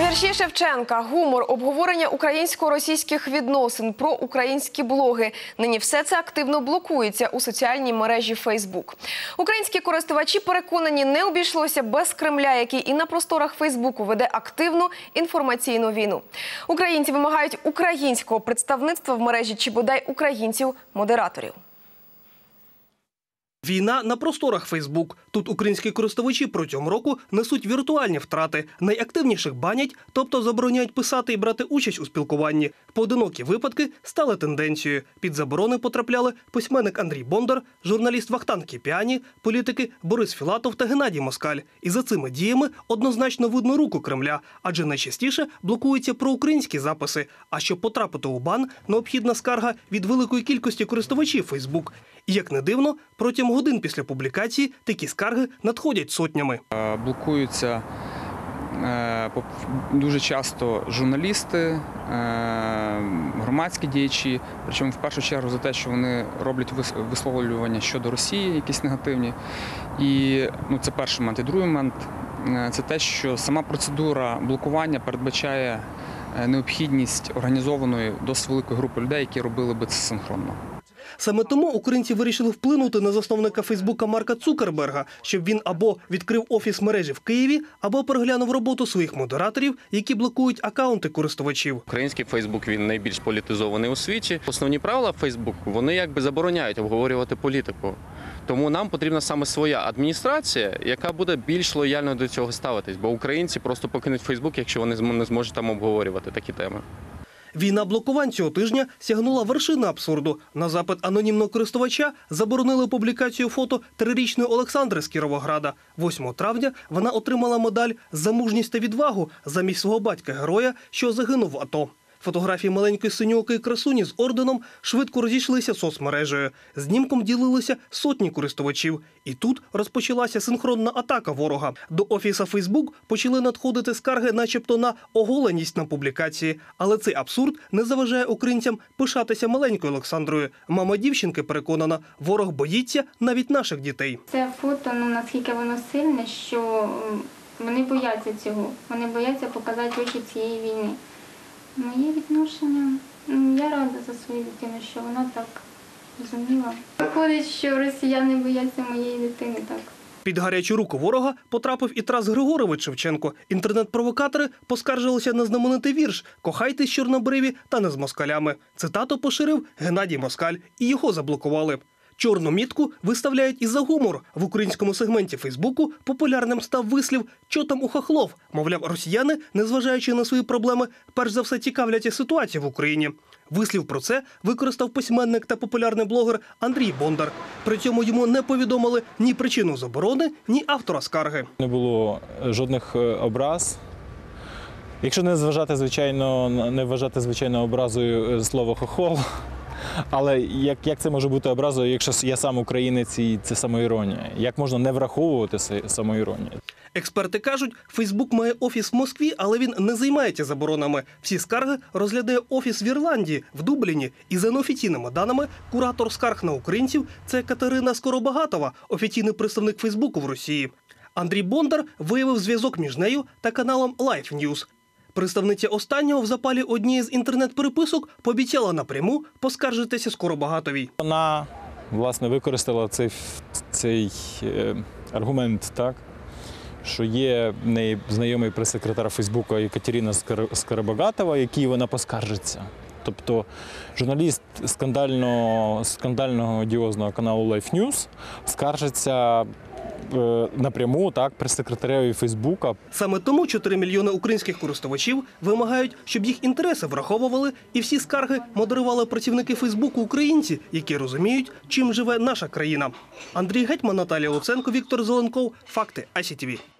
Вірші Шевченка, гумор, обговорення українсько-російських відносин, проукраїнські блоги. Нині все це активно блокується у соціальній мережі Фейсбук. Українські користувачі переконані, не обійшлося без Кремля, який і на просторах Фейсбуку веде активну інформаційну війну. Українці вимагають українського представництва в мережі чи бодай українців-модераторів. Війна на просторах Фейсбук. Тут українські користувачі протягом року несуть віртуальні втрати. Найактивніших банять, тобто забороняють писати і брати участь у спілкуванні. Поодинокі випадки стали тенденцією. Під заборони потрапляли письменник Андрій Бондар, журналіст Вахтанг Кіпіані, політики Борис Філатов та Геннадій Москаль. І за цими діями однозначно видно руку Кремля, адже найчастіше блокуються проукраїнські записи. А щоб потрапити у бан, необхідна скарга від великої кількості користувачів Фейсбук. І як не дивно, протягом годин після публікації такі скарги надходять сотнями. Блокуються дуже часто журналісти, громадські діячі, причому в першу чергу за те, що вони роблять висловлювання щодо Росії, якісь негативні. І це перший момент. І другий момент – це те, що сама процедура блокування передбачає необхідність організованої досить великої групи людей, які робили би це синхронно. Саме тому українці вирішили вплинути на засновника Фейсбука Марка Цукерберга, щоб він або відкрив офіс мережі в Києві, або переглянув роботу своїх модераторів, які блокують акаунти користувачів. Український Фейсбук, він найбільш політизований у світі. Основні правила Фейсбуку, вони якби забороняють обговорювати політику. Тому нам потрібна саме своя адміністрація, яка буде більш лояльно до цього ставитись. Бо українці просто покинуть Фейсбук, якщо вони не зможуть там обговорювати такі теми. Війна блокувань цього тижня сягнула вершини абсурду. На запит анонімного користувача заборонили публікацію фото 3-річної Олександри з Кіровограда. 8 травня вона отримала медаль «За мужність та відвагу» замість свого батька-героя, що загинув в АТО. Фотографії маленької синьоокої красуні з орденом швидко розійшлися соцмережею. Знімком ділилися сотні користувачів. І тут розпочалася синхронна атака ворога. До офіса Фейсбук почали надходити скарги начебто на оголеність на публікації. Але цей абсурд не заважає українцям пишатися маленькою Олександрою. Мама дівчинки переконана, ворог боїться навіть наших дітей. Це фото, наскільки воно сильне, що вони бояться цього. Вони бояться показати очі цієї війни. Моє відношення, я рада за свою дитину, що вона так зуміла. Виходить, що росіяни бояться моєї дитини так. Під гарячу руку ворога потрапив і Тарас Григорович Шевченко. Інтернет-провокатори поскаржилися на знаменитий вірш «Кохайтесь, чорнобриві, та не з москалями». Цитату поширив Геннадій Москаль, і його заблокували. Чорну мітку виставляють і за гумор. В українському сегменті Фейсбуку популярним став вислів «Чо там у хохлов?». Мовляв, росіяни, незважаючи на свої проблеми, перш за все цікавляться ситуацією в Україні. Вислів про це використав письменник та популярний блогер Андрій Бондар. При цьому йому не повідомили ні причину заборони, ні автора скарги. Не було жодних образ. Якщо не вважати звичайно образою слово «хохол», але як це може бути образою, якщо я сам українець і це самоіронія? Як можна не враховувати самоіронію? Експерти кажуть, Фейсбук має офіс в Москві, але він не займається заборонами. Всі скарги розглядає офіс в Ірландії, в Дубліні. І за неофіційними даними, куратор скарг на українців – це Катерина Скоробагатова, офіційний представник Фейсбуку в Росії. Андрій Бондар виявив зв'язок між нею та каналом Life News. Представниця останнього в запалі однієї з інтернет-переписок пообіцяла напряму поскаржитися Скоробагатовій. Вона, власне, використала цей аргумент, так, що є в неї знайомий прес-секретар Фейсбука Катерина Скоробагатова, якій вона поскаржиться. Тобто журналіст скандального одіозного каналу Life News скаржиться напряму, так, прес-секретареві Фейсбука. Саме тому 4 мільйони українських користувачів вимагають, щоб їх інтереси враховували і всі скарги модерували працівники Фейсбуку українці, які розуміють, чим живе наша країна. Андрій Гетьман, Наталія Луценко, Віктор Зеленков. Факти ICTV.